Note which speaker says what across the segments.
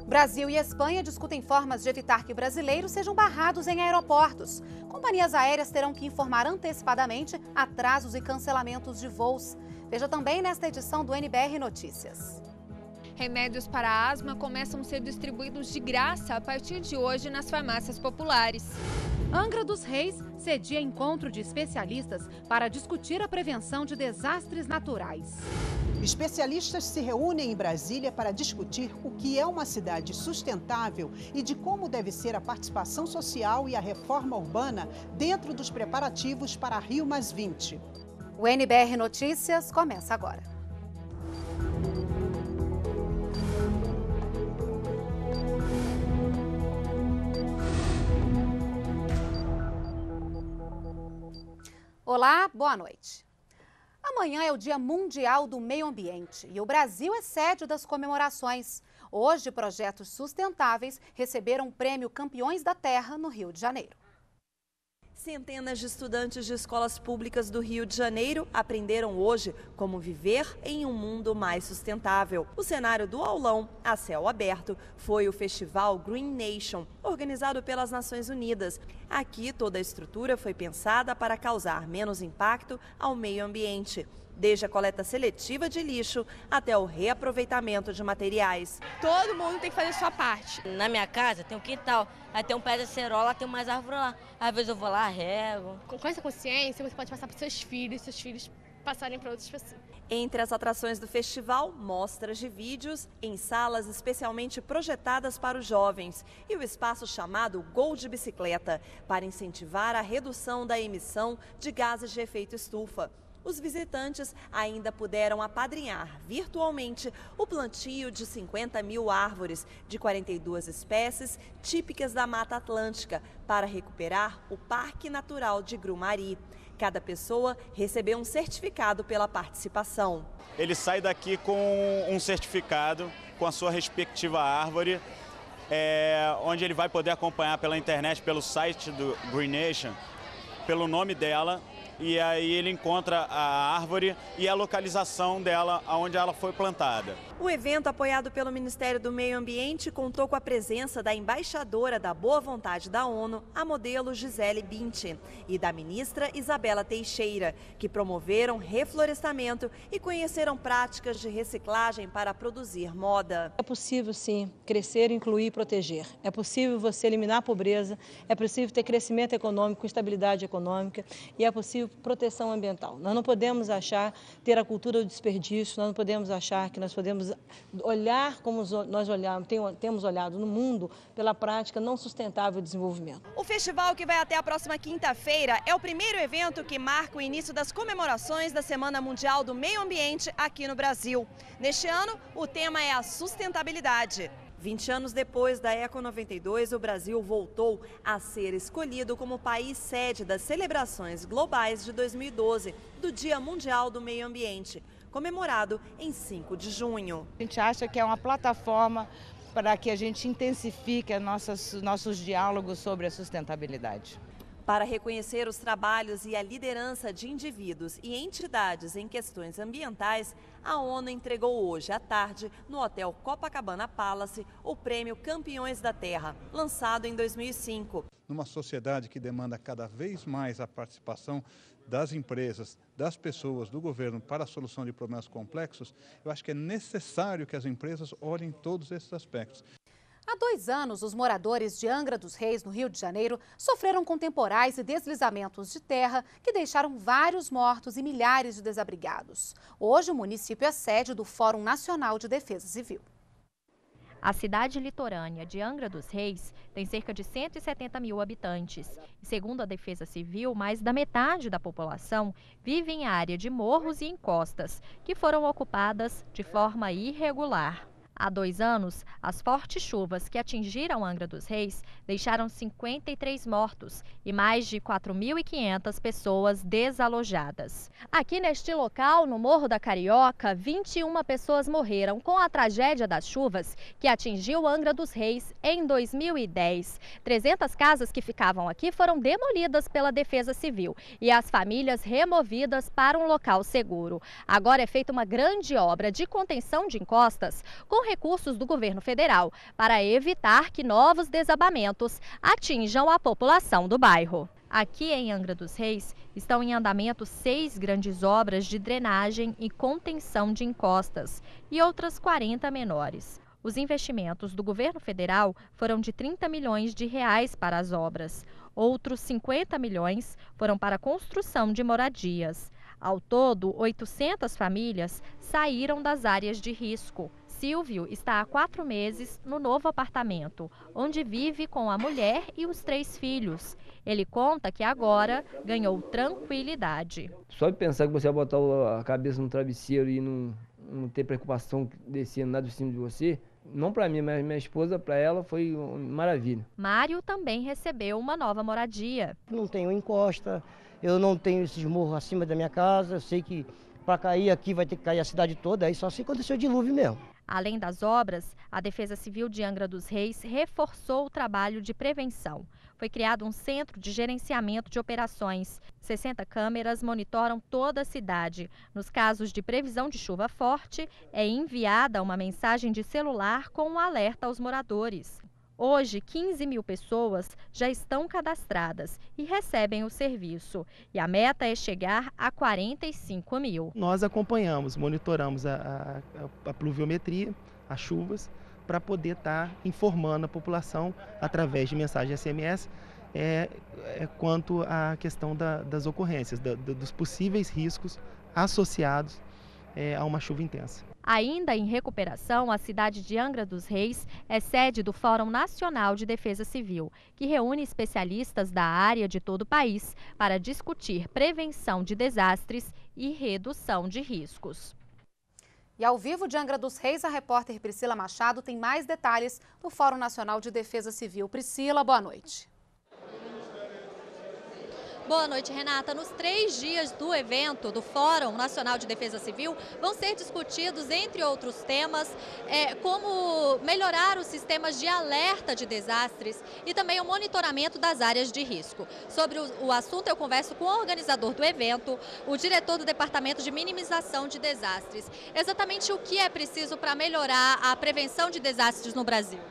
Speaker 1: Brasil e Espanha discutem formas de evitar que brasileiros sejam barrados em aeroportos. Companhias aéreas terão que informar antecipadamente atrasos e cancelamentos de voos. Veja também nesta edição do NBR Notícias.
Speaker 2: Remédios para asma começam a ser distribuídos de graça a partir de hoje nas farmácias populares.
Speaker 1: Angra dos Reis cedia encontro de especialistas para discutir a prevenção de desastres naturais.
Speaker 3: Especialistas se reúnem em Brasília para discutir o que é uma cidade sustentável e de como deve ser a participação social e a reforma urbana dentro dos preparativos para Rio+20.
Speaker 1: O NBR Notícias começa agora. Olá, boa noite. Amanhã é o Dia Mundial do Meio Ambiente e o Brasil é sede das comemorações. Hoje, projetos sustentáveis receberam o prêmio Campeões da Terra no Rio de Janeiro.
Speaker 4: Centenas de estudantes de escolas públicas do Rio de Janeiro aprenderam hoje como viver em um mundo mais sustentável. O cenário do aulão, a céu aberto, foi o festival Green Nation, organizado pelas Nações Unidas. Aqui, toda a estrutura foi pensada para causar menos impacto ao meio ambiente, desde a coleta seletiva de lixo até o reaproveitamento de materiais.
Speaker 5: Todo mundo tem que fazer a sua parte.
Speaker 6: Na minha casa tem um quintal, aí tem um pé de acerola, tem mais árvore lá. Às vezes eu vou lá, rego.
Speaker 5: Com essa consciência, você pode passar para seus filhos passarem para outras pessoas.
Speaker 4: Entre as atrações do festival, mostras de vídeos em salas especialmente projetadas para os jovens e o espaço chamado Gol de Bicicleta, para incentivar a redução da emissão de gases de efeito estufa. Os visitantes ainda puderam apadrinhar virtualmente o plantio de 50 mil árvores de 42 espécies típicas da Mata Atlântica para recuperar o Parque Natural de Grumari. Cada pessoa recebeu um certificado pela participação.
Speaker 7: Ele sai daqui com um certificado com a sua respectiva árvore, onde ele vai poder acompanhar pela internet, pelo site do Green Nation, pelo nome dela. E aí ele encontra a árvore e a localização dela, onde ela foi plantada.
Speaker 4: O evento, apoiado pelo Ministério do Meio Ambiente, contou com a presença da embaixadora da Boa Vontade da ONU, a modelo Gisele Bündchen, e da ministra Isabela Teixeira, que promoveram reflorestamento e conheceram práticas de reciclagem para produzir moda.
Speaker 8: É possível, sim, crescer, incluir e proteger. É possível você eliminar a pobreza, é possível ter crescimento econômico, estabilidade econômica e é possível proteção ambiental. Nós não podemos ter a cultura do desperdício, nós não podemos achar que nós podemos olhar como nós temos olhado no mundo pela prática não sustentável de desenvolvimento.
Speaker 4: O festival, que vai até a próxima quinta-feira, é o primeiro evento que marca o início das comemorações da Semana Mundial do Meio Ambiente aqui no Brasil. Neste ano, o tema é a sustentabilidade. 20 anos depois da Eco 92, o Brasil voltou a ser escolhido como país sede das celebrações globais de 2012, do Dia Mundial do Meio Ambiente, comemorado em 5 de junho.
Speaker 9: A gente acha que é uma plataforma para que a gente intensifique nossos diálogos sobre a sustentabilidade.
Speaker 4: Para reconhecer os trabalhos e a liderança de indivíduos e entidades em questões ambientais, a ONU entregou hoje à tarde, no Hotel Copacabana Palace, o prêmio Campeões da Terra, lançado em 2005.
Speaker 10: Numa sociedade que demanda cada vez mais a participação das empresas, das pessoas, do governo para a solução de problemas complexos, eu acho que é necessário que as empresas olhem todos esses aspectos.
Speaker 1: Há 2 anos, os moradores de Angra dos Reis, no Rio de Janeiro, sofreram com temporais e deslizamentos de terra que deixaram vários mortos e milhares de desabrigados. Hoje, o município é sede do Fórum Nacional de Defesa Civil.
Speaker 11: A cidade litorânea de Angra dos Reis tem cerca de 170 mil habitantes. E, segundo a Defesa Civil, mais da metade da população vive em área de morros e encostas, que foram ocupadas de forma irregular. Há 2 anos, as fortes chuvas que atingiram Angra dos Reis deixaram 53 mortos e mais de 4.500 pessoas desalojadas. Aqui neste local, no Morro da Carioca, 21 pessoas morreram com a tragédia das chuvas que atingiu Angra dos Reis em 2010. 300 casas que ficavam aqui foram demolidas pela Defesa Civil e as famílias removidas para um local seguro. Agora é feita uma grande obra de contenção de encostas com recursos do governo federal para evitar que novos desabamentos atinjam a população do bairro. Aqui em Angra dos Reis estão em andamento 6 grandes obras de drenagem e contenção de encostas e outras 40 menores. Os investimentos do governo federal foram de 30 milhões de reais para as obras. Outros 50 milhões foram para a construção de moradias. Ao todo, 800 famílias saíram das áreas de risco. Silvio está há 4 meses no novo apartamento, onde vive com a mulher e os 3 filhos. Ele conta que agora ganhou tranquilidade.
Speaker 12: Só de pensar que você vai botar a cabeça no travesseiro e não ter preocupação descendo nada de cima de você, não para mim, mas minha esposa, para ela, foi uma maravilha.
Speaker 11: Mário também recebeu uma nova moradia.
Speaker 13: Não tenho encosta, eu não tenho esses morros acima da minha casa, eu sei que para cair aqui vai ter que cair a cidade toda, aí só se acontecer o dilúvio mesmo.
Speaker 11: Além das obras, a Defesa Civil de Angra dos Reis reforçou o trabalho de prevenção. Foi criado um centro de gerenciamento de operações. 60 câmeras monitoram toda a cidade. Nos casos de previsão de chuva forte, é enviada uma mensagem de celular com um alerta aos moradores. Hoje, 15 mil pessoas já estão cadastradas e recebem o serviço. E a meta é chegar a 45 mil.
Speaker 14: Nós acompanhamos, monitoramos a pluviometria, as chuvas, para poder estar informando a população através de mensagem SMS quanto à questão das ocorrências, dos possíveis riscos associados a uma chuva intensa.
Speaker 11: Ainda em recuperação, a cidade de Angra dos Reis é sede do Fórum Nacional de Defesa Civil, que reúne especialistas da área de todo o país para discutir prevenção de desastres e redução de riscos.
Speaker 1: E ao vivo de Angra dos Reis, a repórter Priscila Machado tem mais detalhes do Fórum Nacional de Defesa Civil. Priscila, boa noite.
Speaker 15: Boa noite, Renata. Nos 3 dias do evento do Fórum Nacional de Defesa Civil, vão ser discutidos, entre outros temas, como melhorar os sistemas de alerta de desastres e também o monitoramento das áreas de risco. Sobre o assunto, eu converso com o organizador do evento, o diretor do Departamento de Minimização de Desastres. Exatamente o que é preciso para melhorar a prevenção de desastres no Brasil?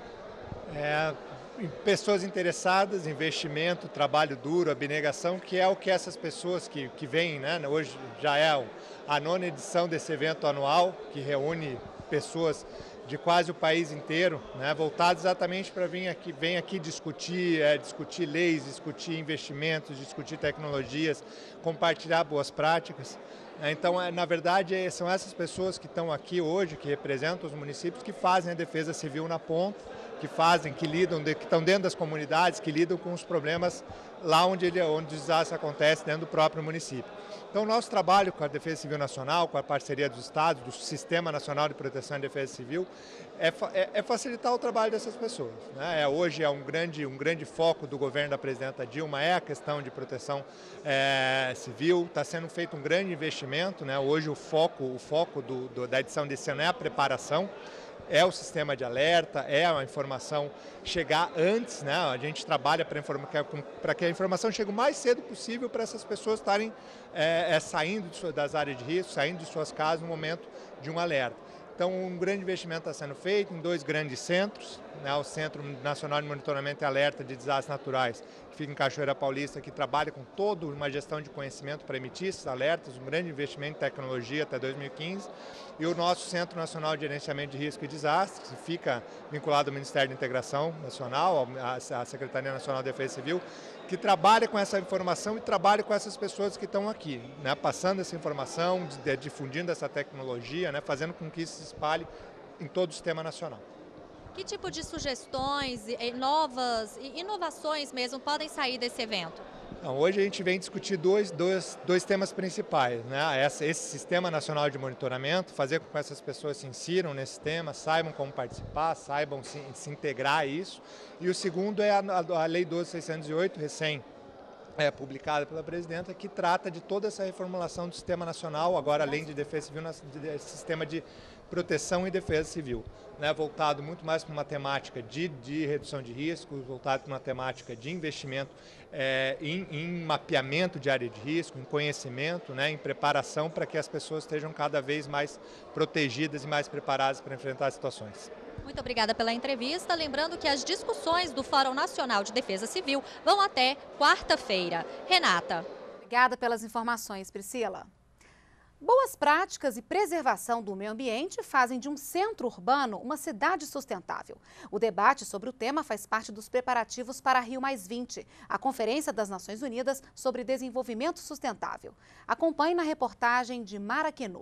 Speaker 16: Pessoas interessadas, investimento, trabalho duro, abnegação, que é o que essas pessoas que vêm, né? Hoje já é a 9ª edição desse evento anual, que reúne pessoas de quase o país inteiro, né? Voltadas exatamente para vir aqui discutir leis, discutir investimentos, discutir tecnologias, compartilhar boas práticas. Então, na verdade, são essas pessoas que estão aqui hoje, que representam os municípios, que fazem a defesa civil na ponta, que lidam, que estão dentro das comunidades, que lidam com os problemas lá onde o desastre acontece, dentro do próprio município. Então, o nosso trabalho com a Defesa Civil Nacional, com a parceria dos estados, do Sistema Nacional de Proteção e Defesa Civil, é facilitar o trabalho dessas pessoas, né? Hoje é um grande foco do governo da presidenta Dilma, é a questão de proteção civil, está sendo feito um grande investimento, né? Hoje o foco da edição desse ano é a preparação, é o sistema de alerta, é a informação chegar antes, né? A gente trabalha para que a informação chegue o mais cedo possível para essas pessoas estarem saindo das áreas de risco, saindo de suas casas no momento de um alerta. Então, um grande investimento está sendo feito em 2 grandes centros, né? O Centro Nacional de Monitoramento e Alerta de Desastres Naturais, que fica em Cachoeira Paulista, que trabalha com toda uma gestão de conhecimento para emitir esses alertas, um grande investimento em tecnologia até 2015, e o nosso Centro Nacional de Gerenciamento de Risco e Desastres, que fica vinculado ao Ministério da Integração Nacional, à Secretaria Nacional de Defesa Civil, que trabalha com essa informação e trabalha com essas pessoas que estão aqui, né? Passando essa informação, difundindo essa tecnologia, né? Fazendo com que isso se espalhe em todo o sistema nacional.
Speaker 15: Que tipo de sugestões, novas inovações mesmo podem sair desse evento?
Speaker 16: Então, hoje a gente vem discutir dois temas principais, né? Esse Sistema Nacional de Monitoramento, fazer com que essas pessoas se insiram nesse tema, saibam como participar, saibam se integrar a isso. E o segundo é a Lei 12.608, publicada pela presidenta, que trata de toda essa reformulação do Sistema Nacional, agora além de Defesa Civil, sistema de proteção e defesa civil, né, voltado muito mais para uma temática de redução de riscos, voltado para uma temática de investimento em mapeamento de área de risco, em conhecimento, né, em preparação para que as pessoas estejam cada vez mais protegidas e mais preparadas para enfrentar as situações.
Speaker 15: Muito obrigada pela entrevista. Lembrando que as discussões do Fórum Nacional de Defesa Civil vão até quarta-feira. Renata.
Speaker 1: Obrigada pelas informações, Priscila. Boas práticas e preservação do meio ambiente fazem de um centro urbano uma cidade sustentável. O debate sobre o tema faz parte dos preparativos para Rio+20, a Conferência das Nações Unidas sobre Desenvolvimento Sustentável. Acompanhe na reportagem de Mara Kenup.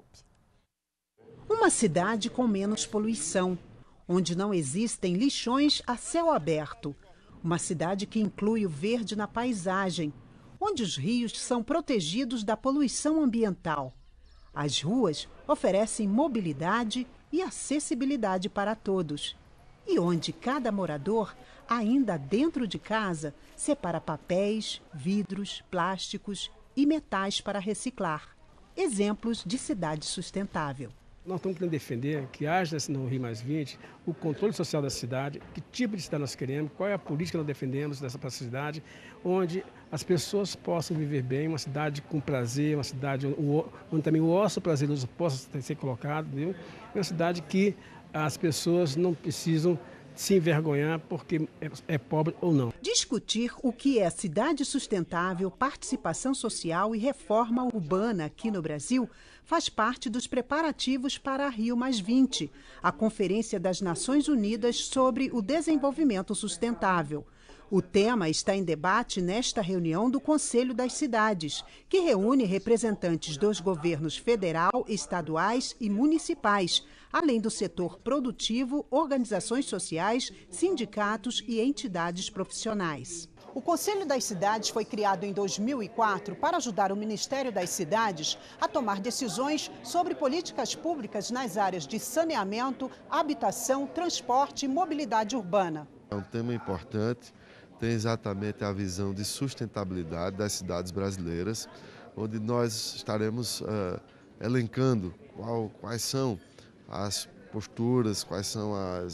Speaker 3: Uma cidade com menos poluição, onde não existem lixões a céu aberto. Uma cidade que inclui o verde na paisagem, onde os rios são protegidos da poluição ambiental. As ruas oferecem mobilidade e acessibilidade para todos. E onde cada morador, ainda dentro de casa, separa papéis, vidros, plásticos e metais para reciclar. Exemplos de cidade sustentável.
Speaker 17: Nós estamos querendo defender que haja no Rio+20 o controle social da cidade, que tipo de cidade nós queremos, qual é a política que nós defendemos dessa cidade, onde as pessoas possam viver bem, uma cidade com prazer, uma cidade onde também o ócio prazeroso possa ser colocado, viu? Uma cidade que as pessoas não precisam se envergonhar porque é pobre ou não.
Speaker 3: Discutir o que é cidade sustentável, participação social e reforma urbana aqui no Brasil faz parte dos preparativos para a Rio+20, a Conferência das Nações Unidas sobre o Desenvolvimento Sustentável. O tema está em debate nesta reunião do Conselho das Cidades, que reúne representantes dos governos federal, estaduais e municipais, além do setor produtivo, organizações sociais, sindicatos e entidades profissionais. O Conselho das Cidades foi criado em 2004 para ajudar o Ministério das Cidades a tomar decisões sobre políticas públicas nas áreas de saneamento, habitação, transporte e mobilidade urbana.
Speaker 18: É um tema importante, tem exatamente a visão de sustentabilidade das cidades brasileiras, onde nós estaremos elencando quais são as posturas, quais são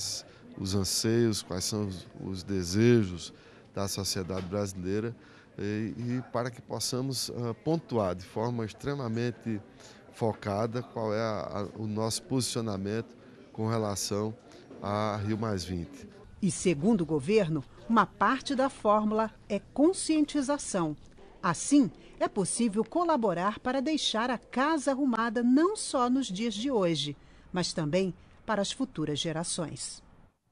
Speaker 18: os anseios, quais são os desejos da sociedade brasileira e para que possamos pontuar de forma extremamente focada qual é o nosso posicionamento com relação a Rio+20.
Speaker 3: E segundo o governo, uma parte da fórmula é conscientização. Assim, é possível colaborar para deixar a casa arrumada não só nos dias de hoje, mas também para as futuras gerações.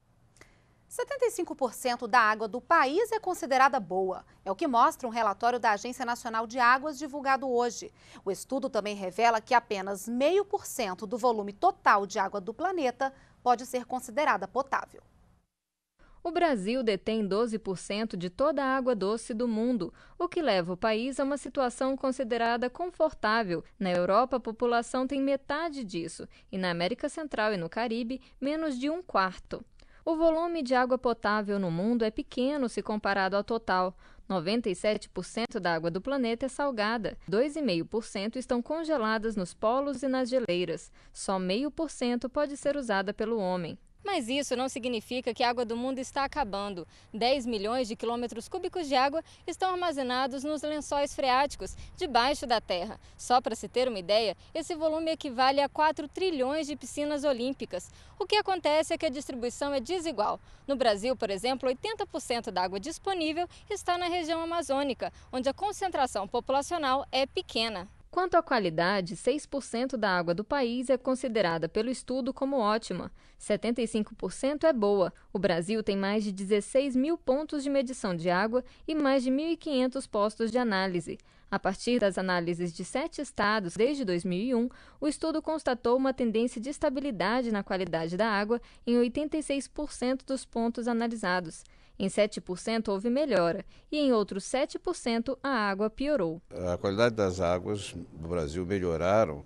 Speaker 1: 75% da água do país é considerada boa. É o que mostra um relatório da Agência Nacional de Águas divulgado hoje. O estudo também revela que apenas 0,5% do volume total de água do planeta pode ser considerada potável.
Speaker 2: O Brasil detém 12% de toda a água doce do mundo, o que leva o país a uma situação considerada confortável. Na Europa, a população tem metade disso, e na América Central e no Caribe, menos de 1/4. O volume de água potável no mundo é pequeno se comparado ao total. 97% da água do planeta é salgada, 2,5% estão congeladas nos polos e nas geleiras. Só 0,5% pode ser usada pelo homem. Mas isso não significa que a água do mundo está acabando. 10 milhões de quilômetros cúbicos de água estão armazenados nos lençóis freáticos, debaixo da terra. Só para se ter uma ideia, esse volume equivale a 4 trilhões de piscinas olímpicas. O que acontece é que a distribuição é desigual. No Brasil, por exemplo, 80% da água disponível está na região amazônica, onde a concentração populacional é pequena. Quanto à qualidade, 6% da água do país é considerada pelo estudo como ótima. 75% é boa. O Brasil tem mais de 16 mil pontos de medição de água e mais de 1.500 postos de análise. A partir das análises de 7 estados desde 2001, o estudo constatou uma tendência de estabilidade na qualidade da água em 86% dos pontos analisados. Em 7% houve melhora e em outros 7% a água piorou.
Speaker 19: A qualidade das águas do Brasil melhoraram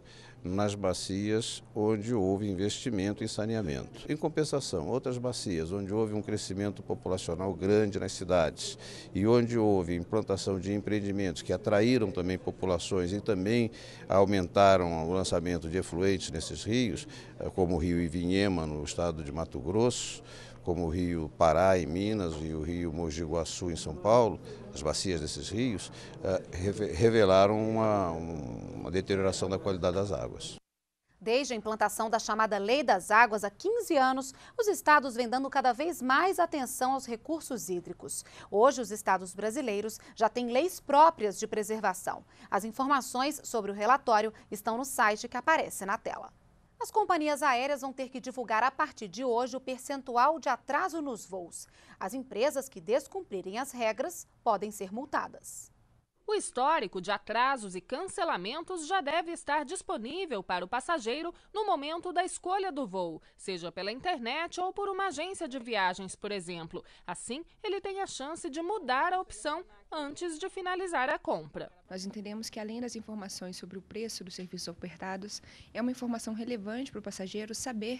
Speaker 19: nas bacias onde houve investimento em saneamento. Em compensação, outras bacias onde houve um crescimento populacional grande nas cidades e onde houve implantação de empreendimentos que atraíram também populações e também aumentaram o lançamento de efluentes nesses rios, como o rio Ivinhema, no estado de Mato Grosso, como o rio Pará, em Minas, e o rio Mogi Guaçu, em São Paulo, as bacias desses rios, revelaram uma deterioração da qualidade das águas.
Speaker 1: Desde a implantação da chamada Lei das Águas há 15 anos, os estados vêm dando cada vez mais atenção aos recursos hídricos. Hoje, os estados brasileiros já têm leis próprias de preservação. As informações sobre o relatório estão no site que aparece na tela. As companhias aéreas vão ter que divulgar a partir de hoje o percentual de atraso nos voos. As empresas que descumprirem as regras podem ser multadas.
Speaker 20: O histórico de atrasos e cancelamentos já deve estar disponível para o passageiro no momento da escolha do voo, seja pela internet ou por uma agência de viagens, por exemplo. Assim, ele tem a chance de mudar a opção antes de finalizar a compra.
Speaker 21: Nós entendemos que, além das informações sobre o preço dos serviços ofertados, é uma informação relevante para o passageiro saber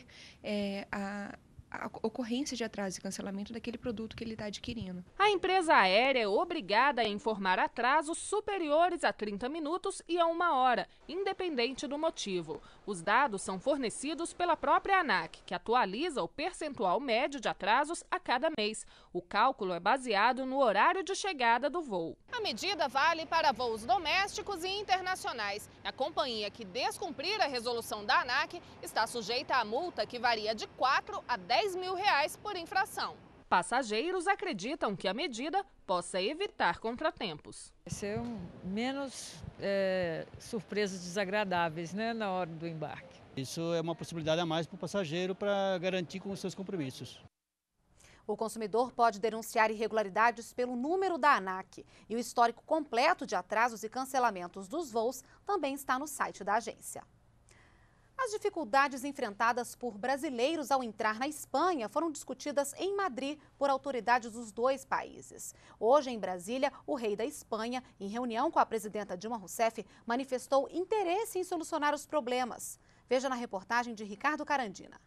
Speaker 21: a ocorrência de atraso e cancelamento daquele produto que ele está adquirindo.
Speaker 20: A empresa aérea é obrigada a informar atrasos superiores a 30 minutos e a 1 hora, independente do motivo. Os dados são fornecidos pela própria ANAC, que atualiza o percentual médio de atrasos a cada mês. O cálculo é baseado no horário de chegada do voo.
Speaker 22: A medida vale para voos domésticos e internacionais. A companhia que descumprir a resolução da ANAC está sujeita a multa que varia de 4 a 10 mil reais por infração.
Speaker 20: Passageiros acreditam que a medida possa evitar contratempos.
Speaker 23: Vai ser menos surpresas desagradáveis, né, na hora do embarque.
Speaker 24: Isso é uma possibilidade a mais para o passageiro para garantir com os seus compromissos.
Speaker 1: O consumidor pode denunciar irregularidades pelo número da ANAC. E o histórico completo de atrasos e cancelamentos dos voos também está no site da agência. As dificuldades enfrentadas por brasileiros ao entrar na Espanha foram discutidas em Madrid por autoridades dos dois países. Hoje, em Brasília, o rei da Espanha, em reunião com a presidenta Dilma Rousseff, manifestou interesse em solucionar os problemas. Veja na reportagem de Ricardo Carandina.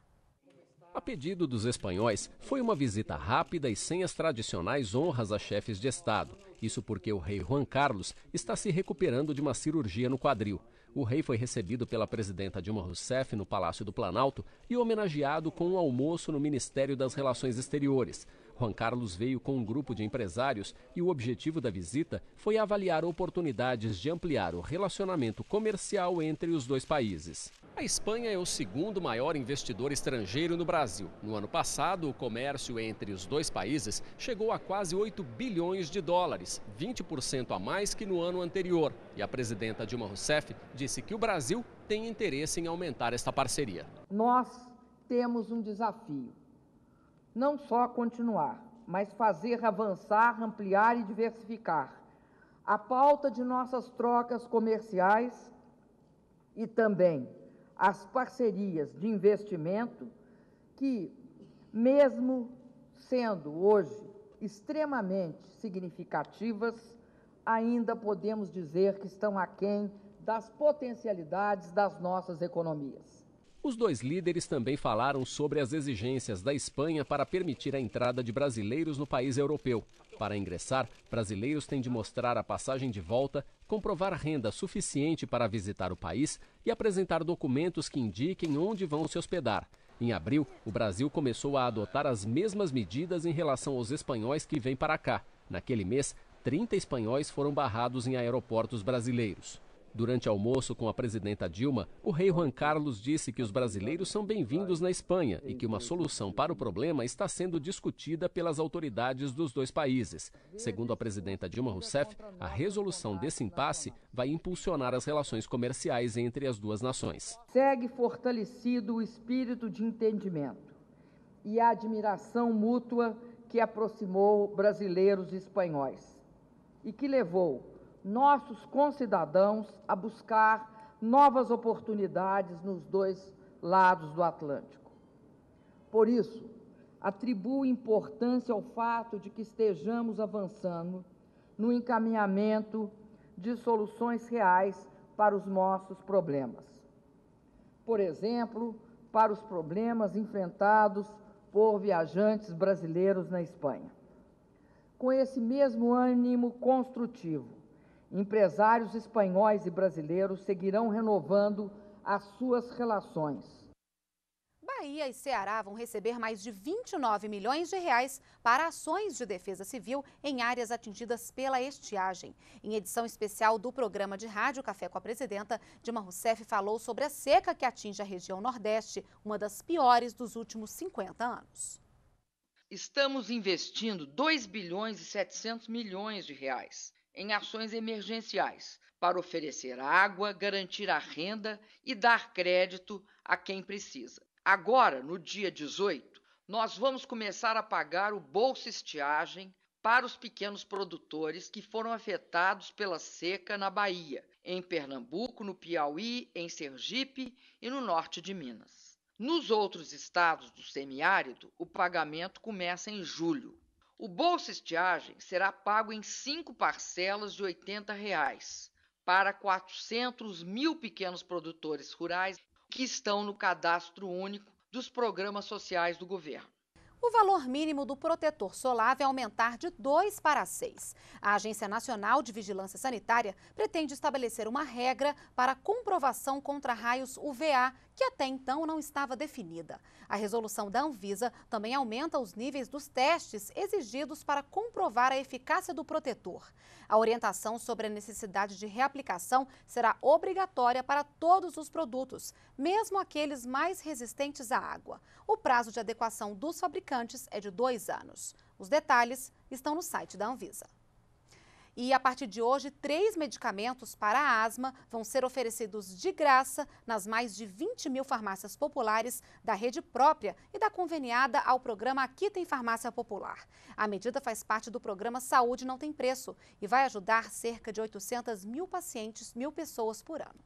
Speaker 25: A pedido dos espanhóis, foi uma visita rápida e sem as tradicionais honras a chefes de Estado. Isso porque o rei Juan Carlos está se recuperando de uma cirurgia no quadril. O rei foi recebido pela presidenta Dilma Rousseff no Palácio do Planalto e homenageado com um almoço no Ministério das Relações Exteriores. Juan Carlos veio com um grupo de empresários e o objetivo da visita foi avaliar oportunidades de ampliar o relacionamento comercial entre os dois países. A Espanha é o segundo maior investidor estrangeiro no Brasil. No ano passado, o comércio entre os dois países chegou a quase 8 bilhões de dólares, 20% a mais que no ano anterior. E a presidenta Dilma Rousseff disse que o Brasil tem interesse em aumentar esta parceria.
Speaker 26: Nós temos um desafio. Não só continuar, mas fazer avançar, ampliar e diversificar a pauta de nossas trocas comerciais e também as parcerias de investimento que, mesmo sendo hoje extremamente significativas, ainda podemos dizer que estão aquém das potencialidades das nossas economias.
Speaker 25: Os dois líderes também falaram sobre as exigências da Espanha para permitir a entrada de brasileiros no país europeu. Para ingressar, brasileiros têm de mostrar a passagem de volta, comprovar renda suficiente para visitar o país e apresentar documentos que indiquem onde vão se hospedar. Em abril, o Brasil começou a adotar as mesmas medidas em relação aos espanhóis que vêm para cá. Naquele mês, 30 espanhóis foram barrados em aeroportos brasileiros. Durante almoço com a presidenta Dilma, o rei Juan Carlos disse que os brasileiros são bem-vindos na Espanha e que uma solução para o problema está sendo discutida pelas autoridades dos dois países. Segundo a presidenta Dilma Rousseff, a resolução desse impasse vai impulsionar as relações comerciais entre as duas nações.
Speaker 26: Segue fortalecido o espírito de entendimento e a admiração mútua que aproximou brasileiros e espanhóis e que levou nossos concidadãos a buscar novas oportunidades nos dois lados do Atlântico. Por isso, atribuo importância ao fato de que estejamos avançando no encaminhamento de soluções reais para os nossos problemas. por exemplo, para os problemas enfrentados por viajantes brasileiros na Espanha. Com esse mesmo ânimo construtivo, empresários espanhóis e brasileiros seguirão renovando as suas relações.
Speaker 1: Bahia e Ceará vão receber mais de 29 milhões de reais para ações de defesa civil em áreas atingidas pela estiagem. Em edição especial do programa de rádio Café com a Presidenta, Dilma Rousseff falou sobre a seca que atinge a região Nordeste, uma das piores dos últimos 50 anos.
Speaker 26: Estamos investindo 2 bilhões e 700 milhões de reais em ações emergenciais para oferecer água, garantir a renda e dar crédito a quem precisa. Agora, no dia 18, nós vamos começar a pagar o Bolsa Estiagem para os pequenos produtores que foram afetados pela seca na Bahia, em Pernambuco, no Piauí, em Sergipe e no norte de Minas. Nos outros estados do semiárido, o pagamento começa em julho. O Bolsa Estiagem será pago em 5 parcelas de R$ 80 para 400 mil pequenos produtores rurais que estão no cadastro único dos programas sociais do governo.
Speaker 1: O valor mínimo do protetor solar vai aumentar de 2 para 6. A Agência Nacional de Vigilância Sanitária pretende estabelecer uma regra para comprovação contra raios UVA, que até então não estava definida. A resolução da Anvisa também aumenta os níveis dos testes exigidos para comprovar a eficácia do protetor. A orientação sobre a necessidade de reaplicação será obrigatória para todos os produtos, mesmo aqueles mais resistentes à água. O prazo de adequação dos fabricantes é de 2 anos. Os detalhes estão no site da Anvisa. E a partir de hoje, 3 medicamentos para a asma vão ser oferecidos de graça nas mais de 20 mil farmácias populares da rede própria e da conveniada ao programa Aqui Tem Farmácia Popular. A medida faz parte do programa Saúde Não Tem Preço e vai ajudar cerca de 800 mil pacientes, 1.000 pessoas por ano.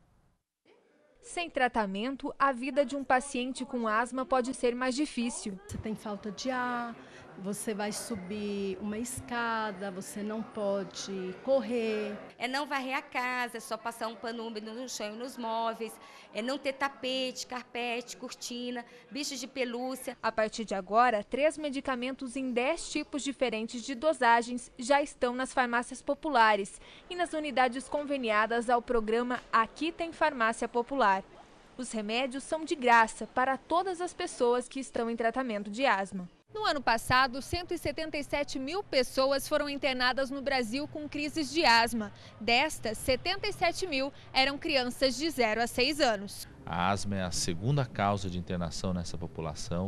Speaker 2: Sem tratamento, a vida de um paciente com asma pode ser mais difícil.
Speaker 4: Você tem falta de ar, você vai subir uma escada, você não pode correr.
Speaker 5: É não varrer a casa, é só passar um pano úmido no chão e nos móveis, é não ter tapete, carpete, cortina, bichos de pelúcia.
Speaker 2: A partir de agora, 3 medicamentos em 10 tipos diferentes de dosagens já estão nas farmácias populares e nas unidades conveniadas ao programa Aqui Tem Farmácia Popular. Os remédios são de graça para todas as pessoas que estão em tratamento de asma.
Speaker 6: No ano passado, 177 mil pessoas foram internadas no Brasil com crises de asma. Destas, 77 mil eram crianças de 0 a 6 anos.
Speaker 7: A asma é a segunda causa de internação nessa população.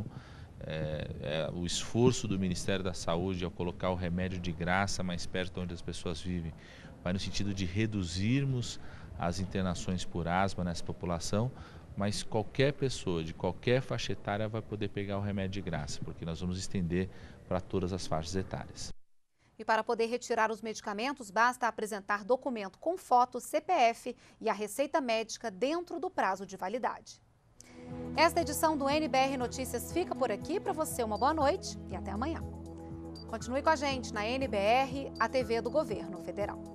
Speaker 7: O esforço do Ministério da Saúde ao colocar o remédio de graça mais perto onde as pessoas vivem vai no sentido de reduzirmos as internações por asma nessa população, mas qualquer pessoa de qualquer faixa etária vai poder pegar o remédio de graça, porque nós vamos estender para todas as faixas etárias.
Speaker 1: E para poder retirar os medicamentos, basta apresentar documento com foto, CPF e a receita médica dentro do prazo de validade. Esta edição do NBR Notícias fica por aqui. Para você, uma boa noite e até amanhã. Continue com a gente na NBR, a TV do Governo Federal.